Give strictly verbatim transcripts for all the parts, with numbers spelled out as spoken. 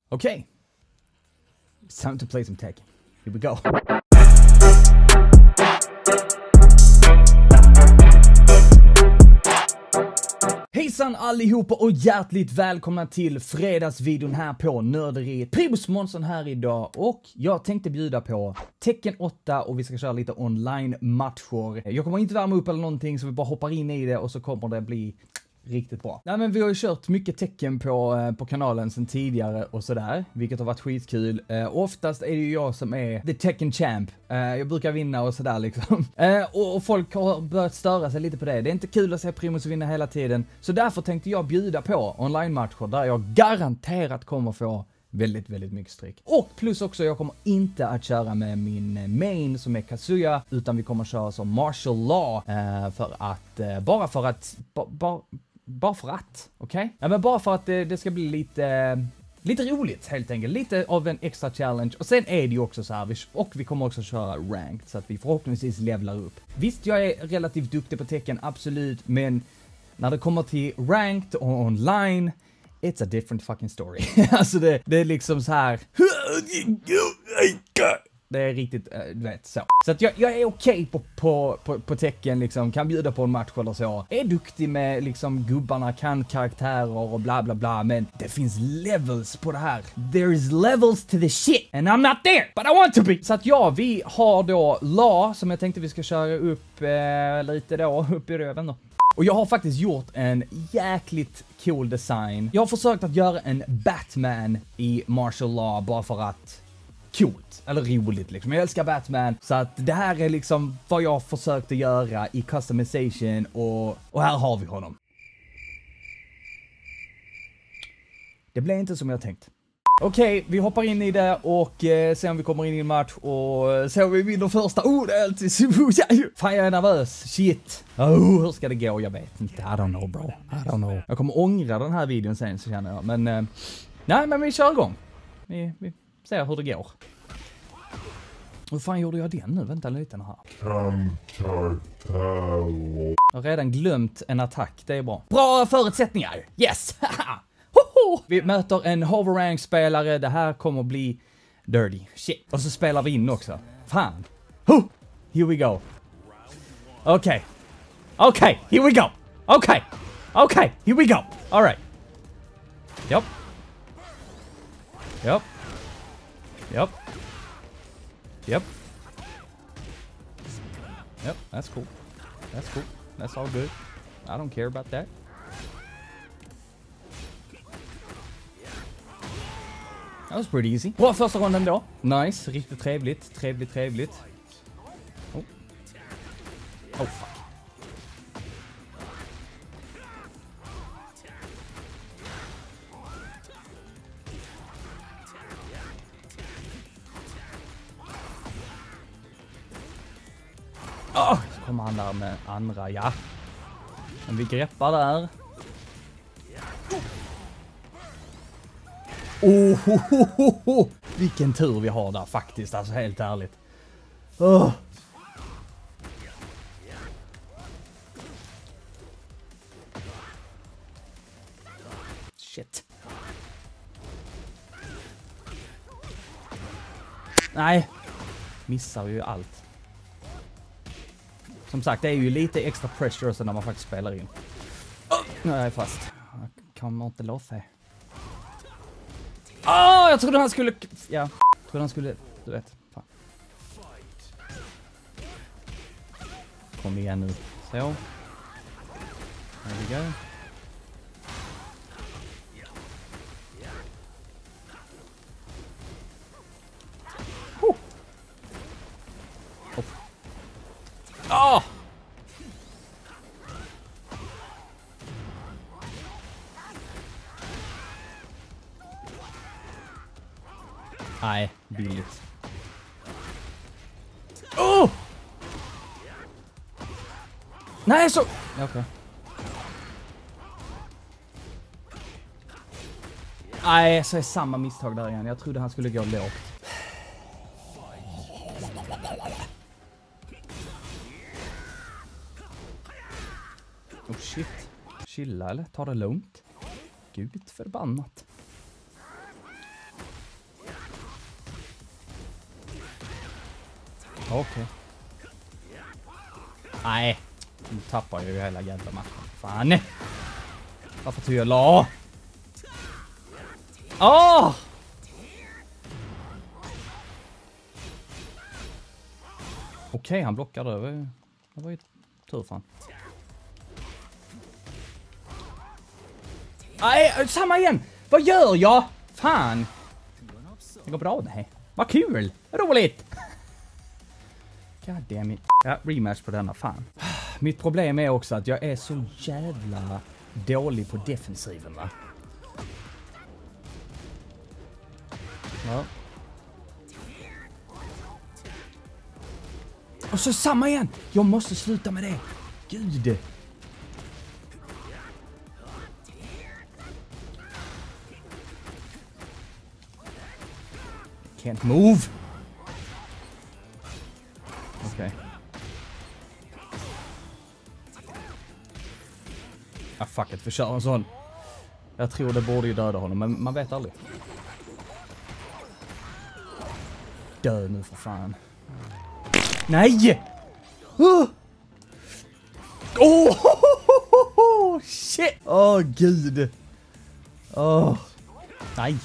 Okay. It's time to play some Tekken. Here we go. Hejsan allihopa och hjärtligt välkomna till fredagsvideon här på Nörderiet. Primus Månsson här idag och jag tänkte bjuda på Tekken åtta och vi ska köra lite online-matcher. Jag kommer inte värma upp eller någonting så vi bara hoppar in i det och så kommer det bli riktigt bra. Nej, men vi har ju kört mycket Tekken på, på kanalen sedan tidigare och sådär, vilket har varit skitkul. Uh, oftast är det ju jag som är the Tekken champ. Uh, jag brukar vinna och sådär liksom. Uh, och, och folk har börjat störa sig lite på det. Det är inte kul att se Primus vinna hela tiden. Så därför tänkte jag bjuda på online-matcher där jag garanterat kommer få väldigt, väldigt mycket stryk. Och plus också, jag kommer inte att köra med min main som är Kazuya, utan vi kommer köra som martial law. Uh, för att, uh, bara för att, ba, ba, Bara för att, okej? Okay? Ja, men bara för att det, det ska bli lite, lite roligt helt enkelt. Lite av en extra challenge. Och sen är det ju också så här, vi, och vi kommer också köra ranked så att vi förhoppningsvis levlar upp. Visst, jag är relativt duktig på Tekken, absolut. Men när det kommer till ranked och online, it's a different fucking story. Alltså det, det är liksom så här. Det är riktigt, äh, du vet, så. Så att jag, jag är okej på, på, på, på Tekken, liksom, kan bjuda på en match eller så. Är duktig med, liksom, gubbarna, kan karaktärer och bla bla bla, men det finns levels på det här. There is levels to the shit, and I'm not there, but I want to be! Så att ja, vi har då La, som jag tänkte vi ska köra upp eh, lite då, upp i röven då. Och jag har faktiskt gjort en jäkligt cool design. Jag har försökt att göra en Batman i martial law bara för att coolt, eller roligt liksom. Jag älskar Batman, så att det här är liksom vad jag försökte göra i customization och, och här har vi honom. Det blev inte som jag tänkt. Okej, okay, vi hoppar in i det och eh, ser om vi kommer in i en match och ser om vi vinner första. Oh, det är alltid så... Fan, jag är nervös. Shit. Oh, hur ska det gå? Jag vet inte. I don't know, bro. I don't know. Jag kommer ångra den här videon sen, så känner jag. Men, eh, nej, men vi kör igång. Vi... vi se hur det går. Hur fan gjorde jag den nu? Vänta lite här. Jag har redan glömt en attack. Det är bra. Bra förutsättningar! Yes! Vi möter en hoverrank-spelare. Det här kommer bli dirty. Shit. Och så spelar vi in också. Fan. Huh. Here we go. Okej. Okay. Okej. Okay. Here we go. Okej. Okay. Okej. Okay. Here we go. All right. Japp. Japp. Yep. Yep. Yep, that's cool. That's cool. That's all good. I don't care about that. That was pretty easy. Bra första ronden då. Nice, riktigt trevligt. Trevligt, trevligt. Oh. Oh, fuck. Oh, så kommer han där med andra, ja. Men vi greppar där. Oh, ho, ho, ho, ho. Vilken tur vi har där faktiskt, alltså helt ärligt. Oh. Shit. Nej. Missar ju allt. Som sagt, det är ju lite extra pressure så när man faktiskt spelar in. Oh, nu är jag fast. Jag kommer inte låta. Åh, oh, jag trodde han skulle... Ja, jag trodde han skulle... Du vet, fan. Kom igen nu. Så. There we go. Åh! Oh! Nej, billigt. Oh! Nej, så... Okej. Okay. Nej, så är samma misstag där igen. Jag trodde han skulle gå lågt. Oh shit. Chilla eller? Ta det lugnt. Gud förbannat. Okej. Okay. Nej. Nu tappar jag ju hela jävla matchen. Fan. Varför tog jag la? Åh! Okej, okay, han blockade. Det var ju, det var ju tur fan. Nej, samma igen! Vad gör jag? Fan! Det går bra, nej. Vad kul! Roligt! God damn it. Ja, rematch på denna, fan. Mitt problem är också att jag är så jävla dålig på defensiven, va? Ja. Och så samma igen! Jag måste sluta med det. Gud! Can't move! Okej. Okay. Ah, fuck it, vi kör en sån. Jag tror det borde ju döda honom, men man vet aldrig. Dö nu för fan. Nej! Oh! Oh! Shit! Åh, oh, gud! Åh! Oh. Nej!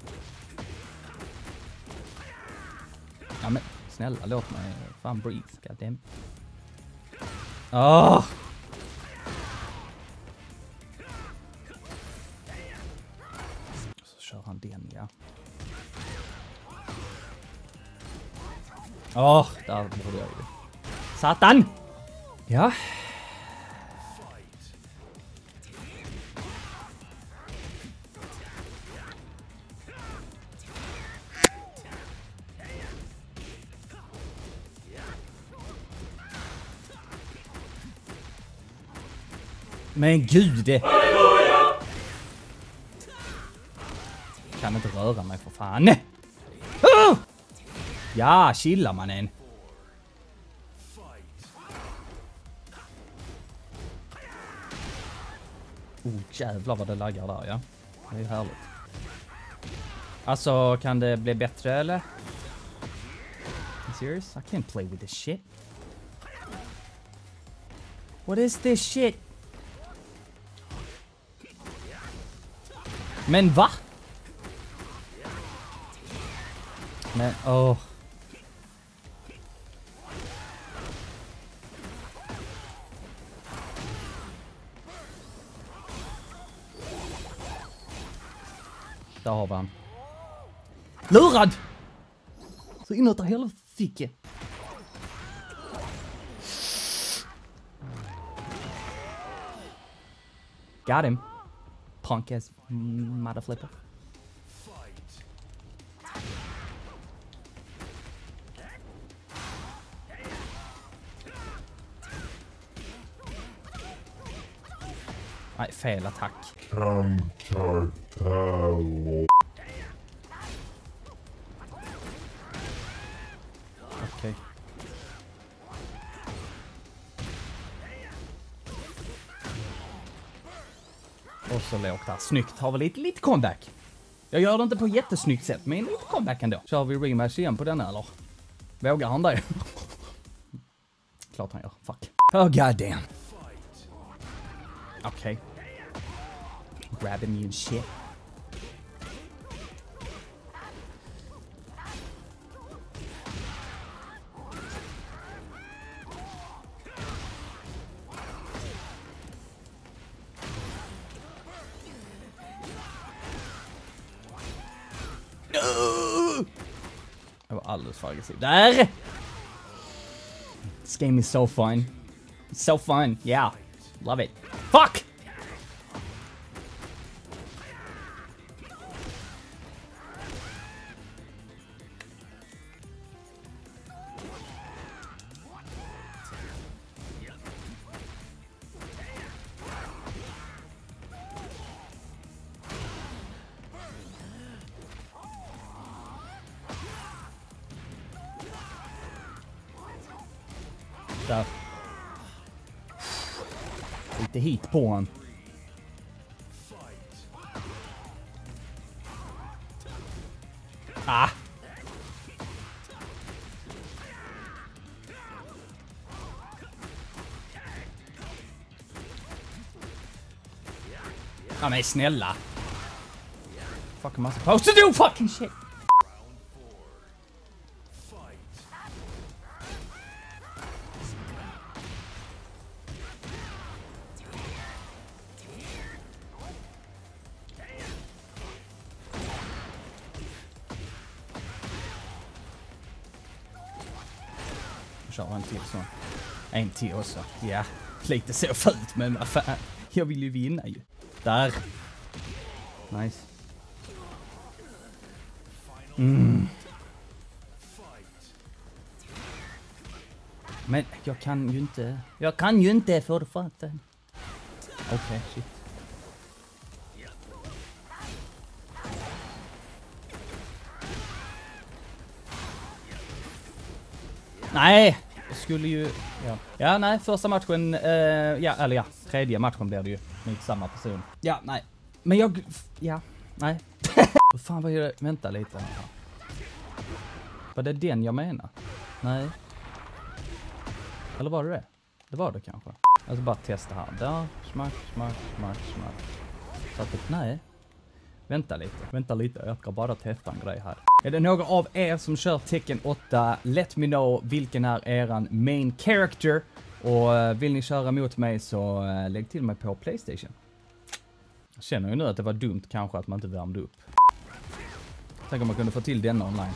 Ja, men snälla, låt mig fan breathe. God damn. Åh! Oh. Så kör han den, ja. Åh, oh, där borde jag ju. Satan! Ja. Men gud! Det... Kan inte röra mig för fan. Oh! Ja, chilla mannen. Oh, jävlar vad det laggar där, ja. Det är ju härligt. Alltså, kan det bli bättre, eller? Are you serious? I can't play with this shit. What is this shit? Men va? Men, åh. Oh. Där har vi han. Lurad! Så inåt av hela ficke. Got him. Punk ass motherflipper. Nej, fel attack. Okej. Och så lågt där. Snyggt. Har vi lite, lite comeback. Jag gör det inte på jättesnyggt sätt, men lite comeback ändå. Kör vi rematch igen på den eller? Vågar han det? Klart han gör. Fuck. Oh god damn. Okej. Okay. Grabbing me and shit. Jag var alldeles för aggressiv. Där! This game is so fun. It's so fun. Yeah. Love it. Fuck! Där. Lite hit på han. Ah! Ja men snälla. Fuck am I supposed to do fucking shit? Kör en till så. En till också. Ja, lite så fult men vad fan. Jag vill ju vinna ju. Där. Nice. Mm. Men jag kan ju inte. Jag kan ju inte för fatten. Okej, okay, shit. Nej, jag skulle ju... Ja, ja nej, första matchen... Uh, ja, eller ja, tredje matchen blir det ju. Med samma person. Ja, nej. Men jag... Ja, nej. Vad fan var det? Vänta lite. Var det den jag menar? Nej. Eller var det det? Det var det kanske. Alltså bara testa här. Där, smack, smack, smack, smack. Så att det... Nej. Vänta lite, vänta lite, jag ska bara testa en grej här. Är det några av er som kör Tekken åtta, let me know vilken är eran main character. Och vill ni köra mot mig så lägg till mig på PlayStation. Jag känner ju nu att det var dumt kanske att man inte värmde upp. Tänk om man kunde få till denna online.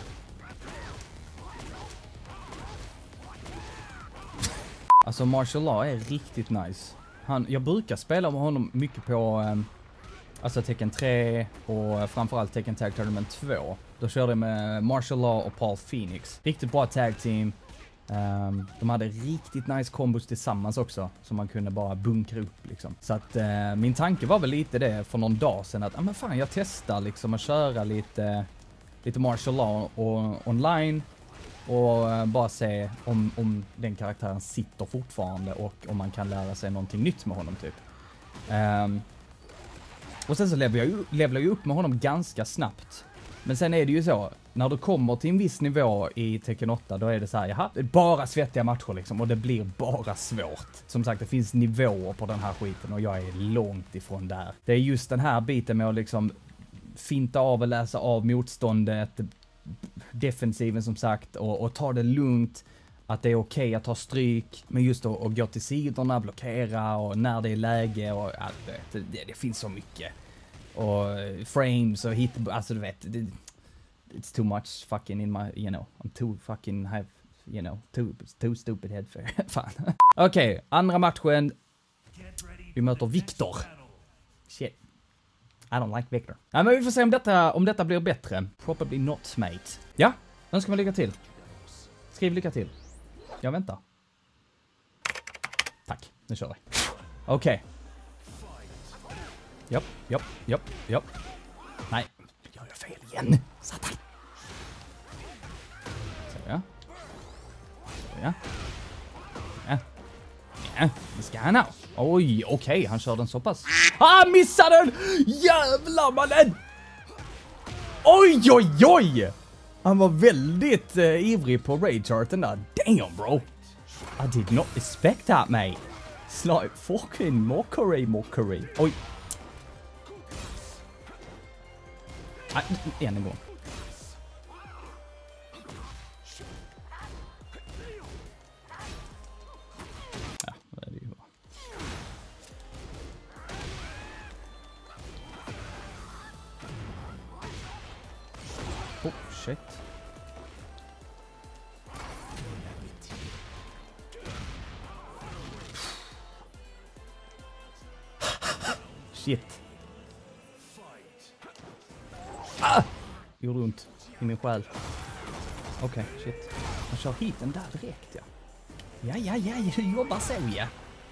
Alltså Martial Law är riktigt nice. Han, jag brukar spela med honom mycket på... Um, Alltså Tekken tre och framförallt Tekken Tag Tournament två. Då körde jag med Martial Law och Paul Phoenix. Riktigt bra tag team. Um, de hade riktigt nice kombos tillsammans också. Som man kunde bara bunkra upp liksom. Så att uh, min tanke var väl lite det för någon dag sedan. Att ah, men fan jag testar liksom att köra lite, lite Martial Law och online. Och uh, bara se om, om den karaktären sitter fortfarande. Och om man kan lära sig någonting nytt med honom typ. Um, Och sen så levlar jag, levlar jag upp med honom ganska snabbt. Men sen är det ju så, när du kommer till en viss nivå i Tekken åtta, då är det så här, jaha, det är bara svettiga matcher liksom, och det blir bara svårt. Som sagt, det finns nivåer på den här skiten och jag är långt ifrån där. Det är just den här biten med att liksom finta av och läsa av motståndet, defensiven som sagt, och, och ta det lugnt. Att det är okej okay att ta stryk, men just att, att gå till sidorna, blockera och när det är läge och ja, det, det, det finns så mycket. Och frames och hit, alltså du vet, det, it's too much fucking in my, you know, I'm too fucking have, you know, too, too stupid head for, fan. Okej, okay, andra matchen, vi möter Victor. Shit. I don't like Victor. Ja, men vi får se om detta, om detta blir bättre. Probably not, mate. Ja, önskar man lycka till. Skriv lycka till. Jag väntar. Tack, nu kör vi. Okej. Okay. Japp, japp, japp, japp. Nej, gör jag fel igen. Satan. Så ja. Så ja. Ja. Ja, vi ska han ha. Oj, okej, okay. Han kör den så pass. Ah, missade den! Jävlar mannen! Oj, oj, oj! Han var väldigt uh, ivrig på rage-arten där. Damn, bro. I did not expect that, mate. It's like fucking mockery, mockery. Oj. Ah, än en gång. Ja, det är det ju bra. Oh, shit. Shit. Ah! Gjorde ont i min själ. Okej, okay, shit. Man kör hit den där direkt, ja. Ja, ja, ja, jag jobbar så, ja.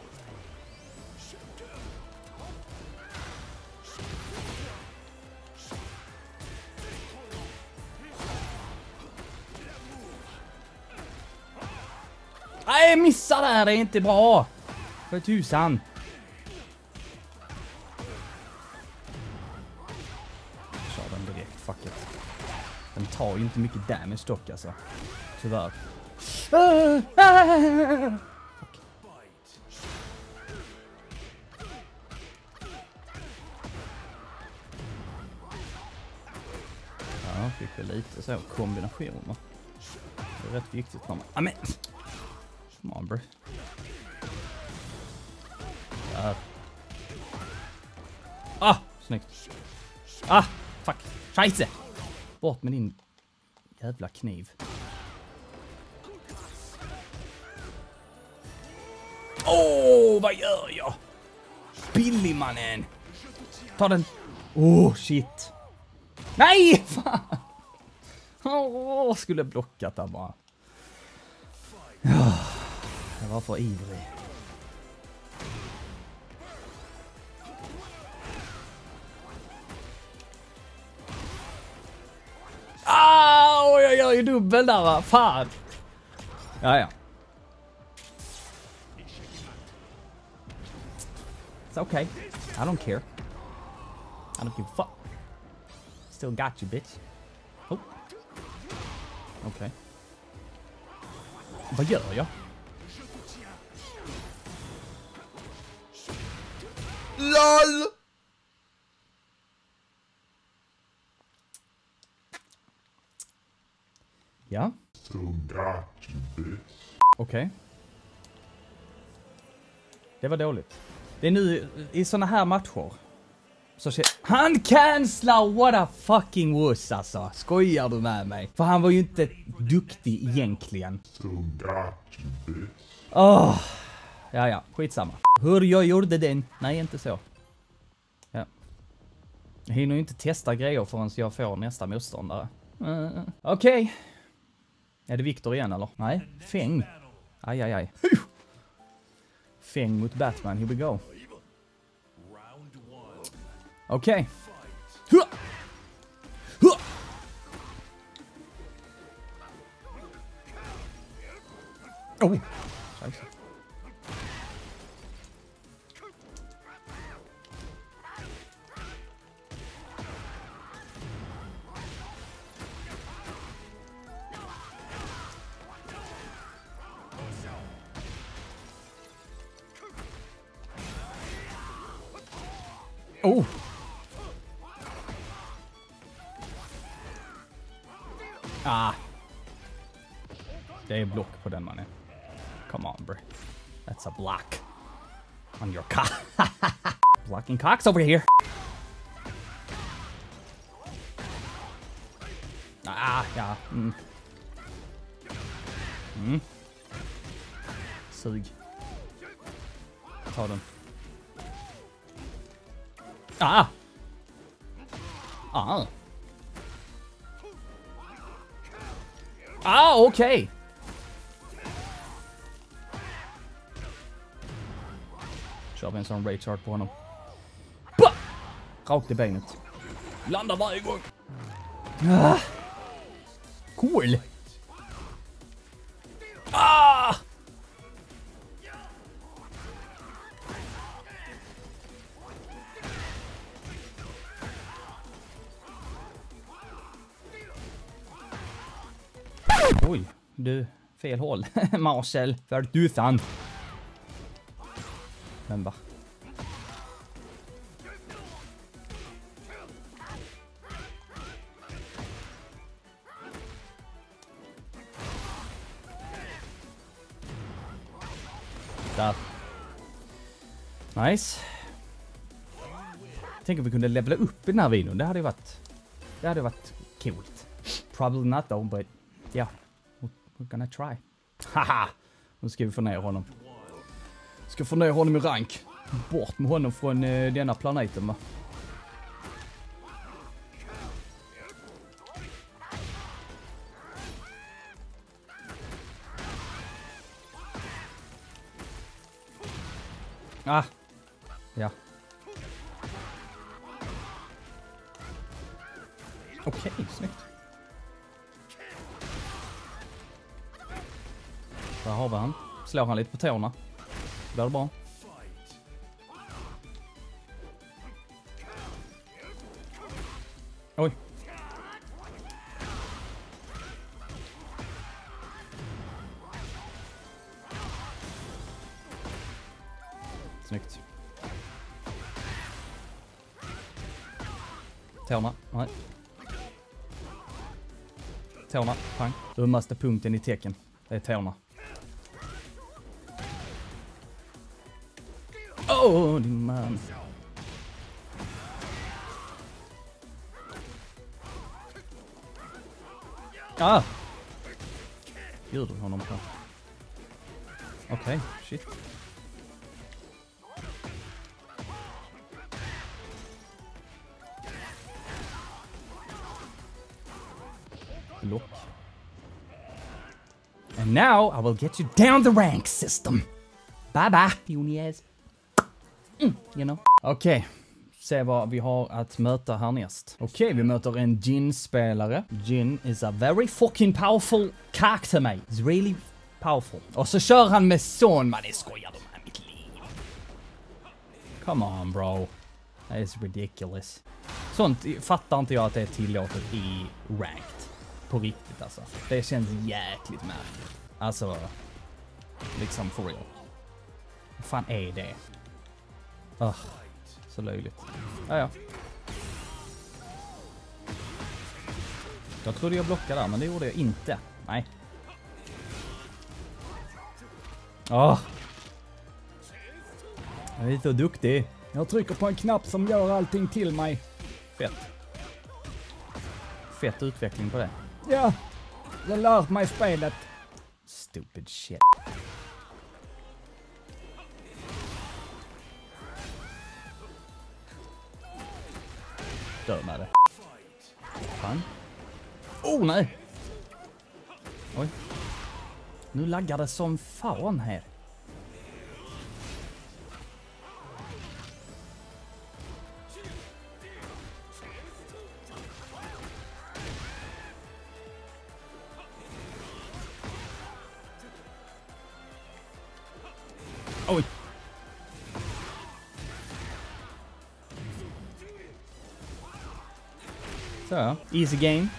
Nej, jag missar där, det är inte bra. För tusan. Kör den direkt, fuck it. Den tar ju inte mycket damage dock alltså. Tyvärr. Fuck. fick vi lite så kombinationer. Det är rätt viktigt för mig. Ah, men! Come on, bro. Där. Ah! Snyggt. Ah! Fuck. Scheisse! Bort med din jävla kniv. Åh, oh, vad gör jag? Billig mannen. Ta den. Åh, oh, shit. Nej, fan. Åh, oh, skulle blockat där bara. Ja, jag var för ivrig. Ah, oj, jag gör ju dubbel där, va? Fan. Ja, ja. It's okay. I don't care. I don't give a fuck. Still got you, bitch. Oh. Okej. Okay. Vad gör jag? LOL! Ja. Okej. Okay. Det var dåligt. Det är nu i såna här matcher. Så se, han cancelar, what a fucking wuss alltså. Skojar du med mig? För han var ju inte duktig egentligen. Åh. Oh. Ja, ja, skitsamma. Hur jag gjorde den? Nej, inte så. Ja. Jag hinner ju inte testa grejer förrän jag får nästa motståndare. Uh, Okej. Okay. Är det Victor igen eller? Nej, Feng. Aj, aj, aj. Feng mot Batman, here we go. Okej. Okay. Oh. Oh. Ah. Det är block på den mannen. Come on, bro. That's a block. On your cock. Blocking cocks over here. Ah, ja. Mm. Mm. Sug. Ta den. Ah! Ah! Ah, okej! Okay. Kör vi en sån rage art på honom. Bah! Rakt i benet. Landar varje gång. Ah! Cool! Ah! Oj, du, fel håll. Marshall, för tusan. Men va? Där. Nice. Tänk om vi kunde levela upp i den här videon. Det hade ju varit, det hade varit coolt. Probably not though, but yeah, we're gonna try. Haha! Nu ska vi få ner honom. Ska få ner honom i rank. Bort med honom från uh, denna planeten, va? Ah! Ja. Okej, okay, snyggt. Där har vi han. Slår han lite på tårna. Det är bra. Oj. Snyggt. Tårna. Nej. tårna. Pang. Ömmaste punkten i Tekken. Det är tårna. Åh, oh, din man. Ah! Gör du honom på? Okej, okay, shit. Look. And now I will get you down the rank system. Bye bye, Juniors. Mm, you know. Okej. Okay. Se vad vi har att möta härnäst. Okej, okay, vi möter en Jin-spelare. Jin is a very fucking powerful character, mate. It's really powerful. Och så kör han med son, man. Det skojar de här mitt liv. Come on, bro. That is ridiculous. Sånt fattar inte jag att det är tillåtet i ranked. På riktigt alltså. Det känns jäkligt märkligt. Alltså, liksom for real. Vad fan är det? Ugh. Så löjligt. Ja, ja. Jag trodde jag blockade där, men det gjorde jag inte. Nej. Åh. Jag är så duktig. Jag trycker på en knapp som gör allting till mig. Fett. Fett utveckling på det. Ja. Jag lärt mig spelet. Stupid shit. Dör med det. Fan. Oh nej. Oj. Nu laggar det som fan här. Oj. Så, easy game.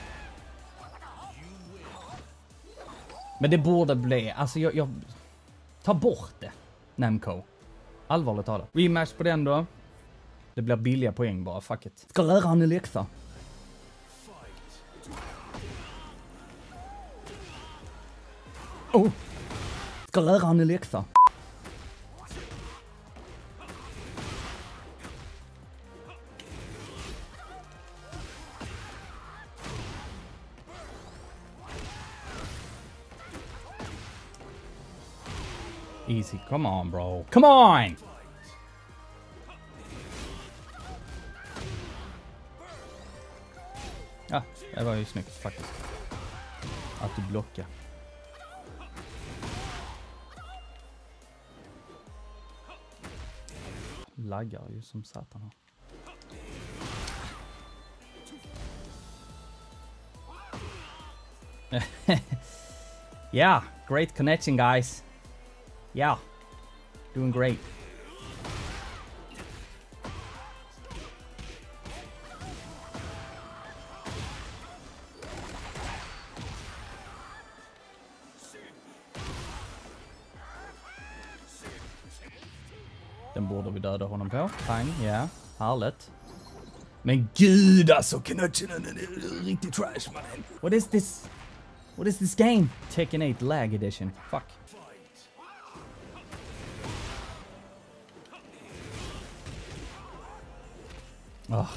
Men det borde bli, alltså jag, jag tar bort det, Namco. Allvarligt talat. Rematch på den då. Det blir billiga poäng bara, fuck it. Ska lära han en läxa. Oh. Ska lära han en läxa. Easy, come on bro. Come on! Ja, det var ju snyggt faktiskt. Att du blockar. Laggar ju som satan här. Yeah, great connection guys. Yeah, doing great. Den borde vi döda honom på. Pang, ja, yeah. Härligt. Men gud alltså, connectionen är riktigt trash man. What is this? What is this game? Tekken eight lag edition. Fuck. Oh.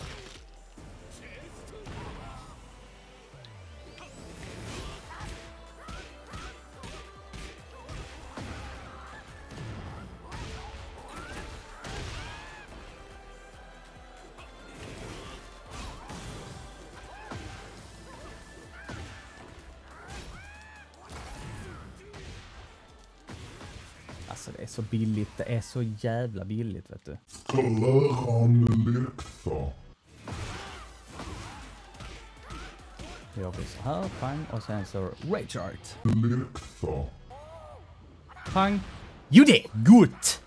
Alltså det är så billigt, det är så jävla billigt vet du. Ska lära en läxa. Då gör vi så här, pang, och sen så rage art. Läxa. Pang. You did good!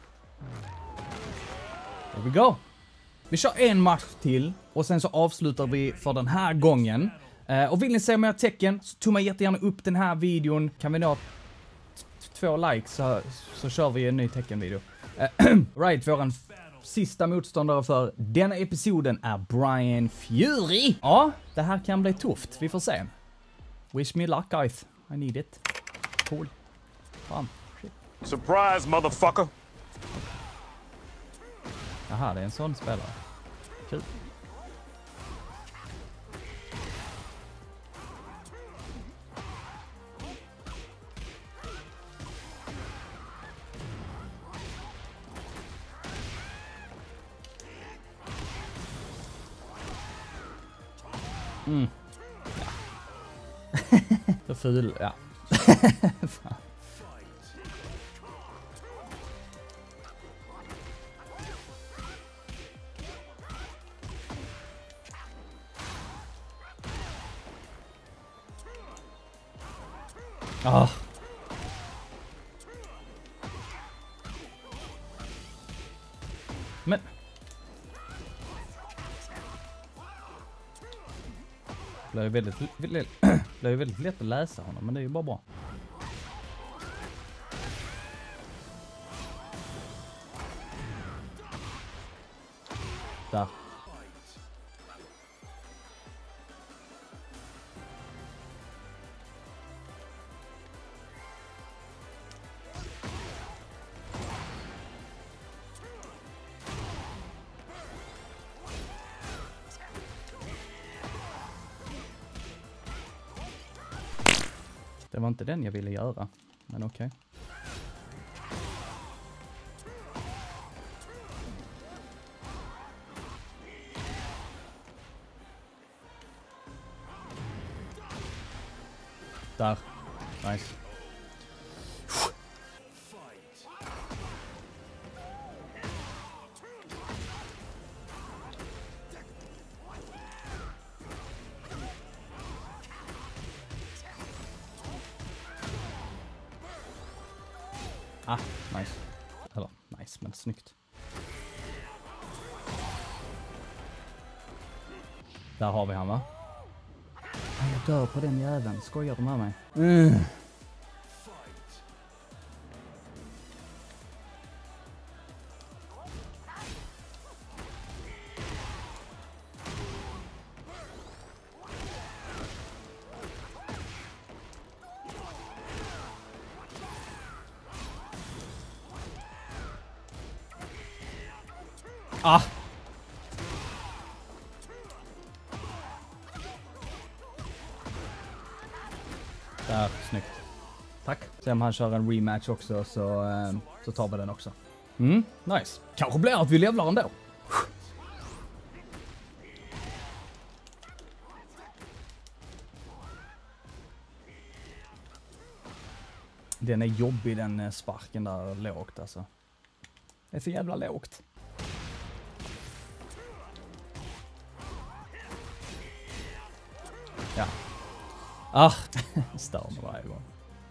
There we go. Vi kör en match till och sen så avslutar vi för den här gången. Uh, och vill ni se mer Tekken så tumma jättegärna upp den här videon. Kan vi nå två likes så, så kör vi en ny Tekken-video. Uh, right, våran sista motståndare för denna episoden är Bryan Fury. Ja, det här kan bli tufft. Vi får se. Wish me luck, guys. I need it. Cool. Fan. Shit. Surprise, motherfucker! Jaha, det är en sån spelare. Kul. Mm. Ja. Så ful, ja. Fan. Ah. Men det är väldigt, väldigt, det är väldigt lätt att läsa honom, men det är ju bara bra. Där. Det var inte den jag ville göra, men okej. Okay. Där. Nice. Ah, nice. Eller, nice, men snyggt. Där har vi han, va? Jag dör på den jäveln. Skojar du med mig? Mm. Ah! Där, snyggt. Tack. Se om han kör en rematch också, så, eh, så tar vi den också. Mm, nice. Kanske blir att vi levlar ändå. Den är jobbig, den sparken där lågt alltså. Det är så jävla lågt. Ja. Ah, stör mig varje gång.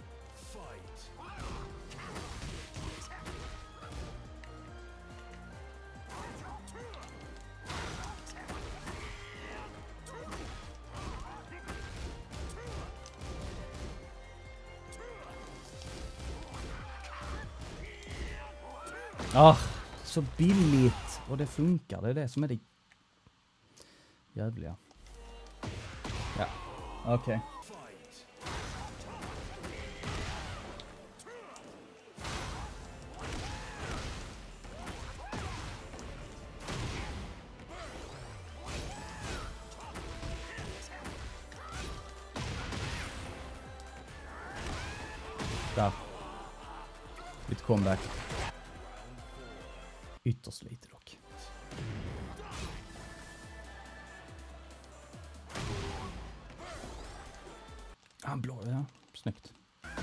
Ah, så billigt. Och det funkar, det är det som är det jävliga. Ja, okej. Okay. Där. Lite comeback. Ytterst lite dock. Han blå, ja. Snyggt.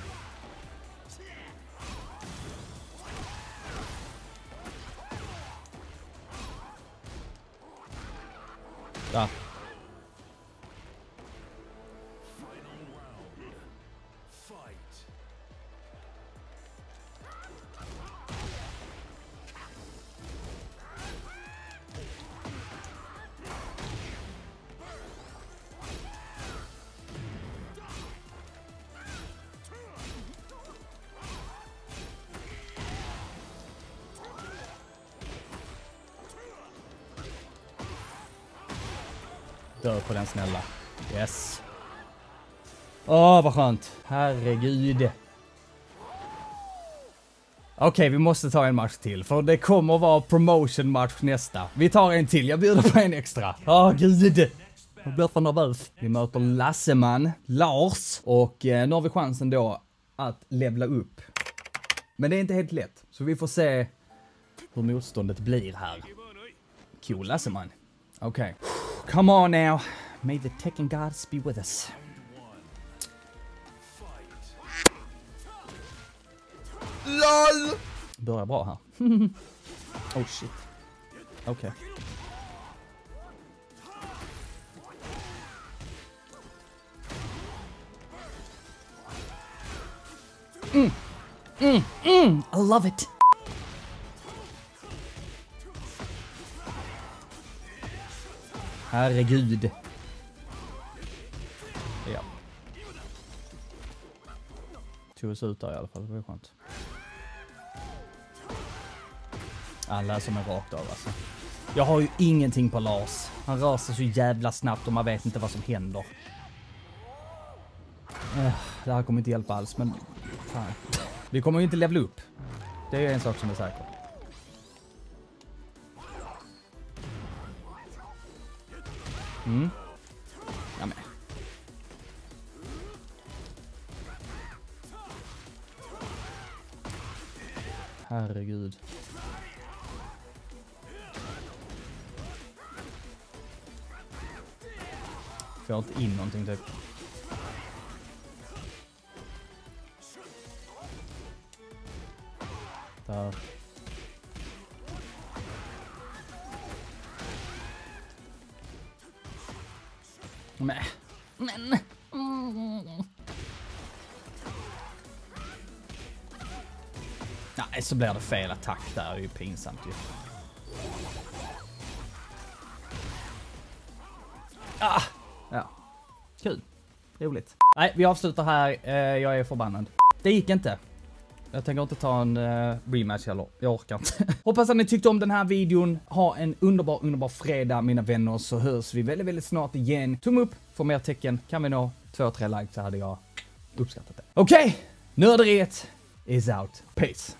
Ja. Dör på den snälla. Yes. Åh, vad skönt. Herregud. Okej, okay, vi måste ta en match till. För det kommer att vara promotion match nästa. Vi tar en till. Jag bjuder på en extra. Åh, gud. Jag blir för nervös. Vi möter Lasseman, Lars. Och eh, nu har vi chansen då att levla upp. Men det är inte helt lätt. Så vi får se hur motståndet blir här. Cool, Lasseman. Okej. Okay. Come on now. May the Tekken gods be with us. LOL! Börjar bra här. Oh shit. Okej. Okay. Mm. Mm. Mm. I love it. Herregud. Ja. Tog oss ut där i alla fall, det var skönt. Han läser mig rakt av alltså. Jag har ju ingenting på Lars. Han rör sig så jävla snabbt och man vet inte vad som händer. Uh, det här kommer inte hjälpa alls, men fan. Vi kommer ju inte levela upp. Det är ju en sak som är säker. Mm. Ja, men. Herregud. Får inte in någonting typ. Där. Men. Men. Mm. Nej, så blir det fel attack där. Det är ju pinsamt ju. Ah! Ja. Kul. Roligt. Nej, vi avslutar här. Eh, jag är förbannad. Det gick inte. Jag tänker inte ta en uh, rematch heller. Jag orkar inte. Hoppas att ni tyckte om den här videon. Ha en underbar, underbar fredag mina vänner. Så hörs vi väldigt, väldigt snart igen. Tumme upp för mer tecken. Kan vi nå två, tre likes så hade jag uppskattat det. Okej, okay. Nörderiet is out. Peace.